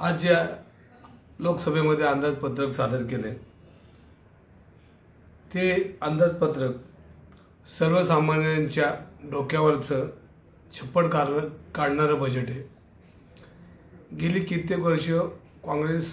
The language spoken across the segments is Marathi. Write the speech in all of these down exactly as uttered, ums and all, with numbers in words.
आज या लोकसभेमध्ये अंदाजपत्रक सादर केले ते अंदाजपत्रक सर्वसामान्यांच्या डोक्यावरचं छप्पड काढणारं बजेट आहे। गेली कित्येक वर्ष काँग्रेस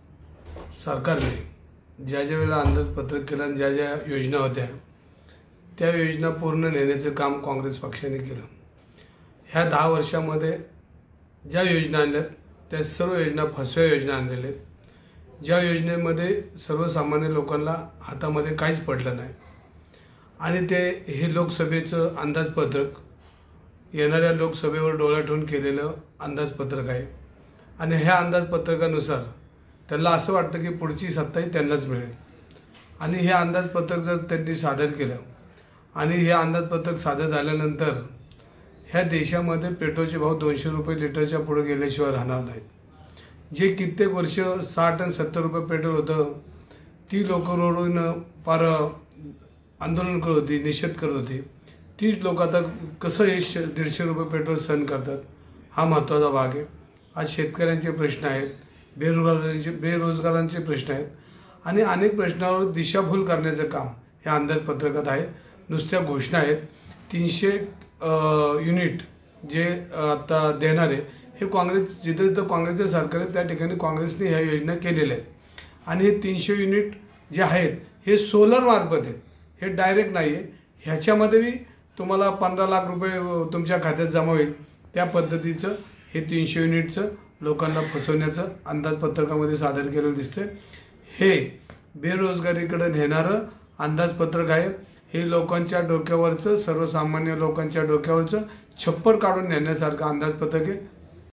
सरकारने ज्या ज्या वेळेला अंदाजपत्रक केलं आणि ज्या ज्या योजना होत्या त्या योजना पूर्ण नेण्याचं काम काँग्रेस पक्षाने केलं। ह्या दहा वर्षामध्ये ज्या योजना आणल्या त्या सर्व योजना फसव्या योजना आणलेल्या आहेत। ज्या योजनेमध्ये सर्वसामान्य लोकांना हातामध्ये काहीच पडलं नाही आणि ते हे लोकसभेचं अंदाजपत्रक येणाऱ्या लोकसभेवर डोळा ठेवून केलेलं अंदाजपत्रक आहे आणि ह्या अंदाजपत्रकानुसार त्यांना असं वाटतं की पुढची सत्ताही त्यांनाच मिळेल आणि हे अंदाजपत्रक जर त्यांनी सादर केलं आणि हे अंदाजपत्रक सादर झाल्यानंतर ह्या देशामध्ये पेट्रोलचे भाव दोनशे रुपये लिटरच्या पुढे गेल्याशिवाय राहणार नाहीत। जे कित्येक वर्ष साठ आणि सत्तर रुपये पेट्रोल होतं ती लोक रोडून फार आंदोलन करत होती, निषेध करत होती, तीच लोक आता कसं हे श दीडशे रुपये पेट्रोल सहन करतात हा महत्त्वाचा भाग आहे। आज शेतकऱ्यांचे प्रश्न आहेत, बेरोजगारांचे बेरोजगारांचे प्रश्न आहेत आणि अनेक प्रश्नावर दिशाभूल करण्याचं काम ह्या अंदाजपत्रकात आहे। नुसत्या घोषणा आहेत। तीनशे युनिट जे आता देणार आहे हे काँग्रेस जिथं जिथं काँग्रेसचं सरकार आहे त्या ठिकाणी काँग्रेसने ह्या योजना केलेल्या आहेत आणि हे तीनशे युनिट जे आहेत हे सोलर मार्फत आहेत, हे डायरेक्ट नाही आहे। ह्याच्यामध्ये बी तुम्हाला पंधरा लाख रुपये तुमच्या खात्यात जमा होईल त्या पद्धतीचं हे तीनशे युनिटचं लोकांना फसवण्याचं अंदाजपत्रकामध्ये सादर केलेलं दिसतं। हे बेरोजगारीकडे नेणारं अंदाजपत्रक आहे। हे लोकांच्या डोक्यावरचं सर्वसामान्य लोकांच्या डोक्यावरचं छप्पर काढून नेण्यासारखं अंदाजपत्रक आहे।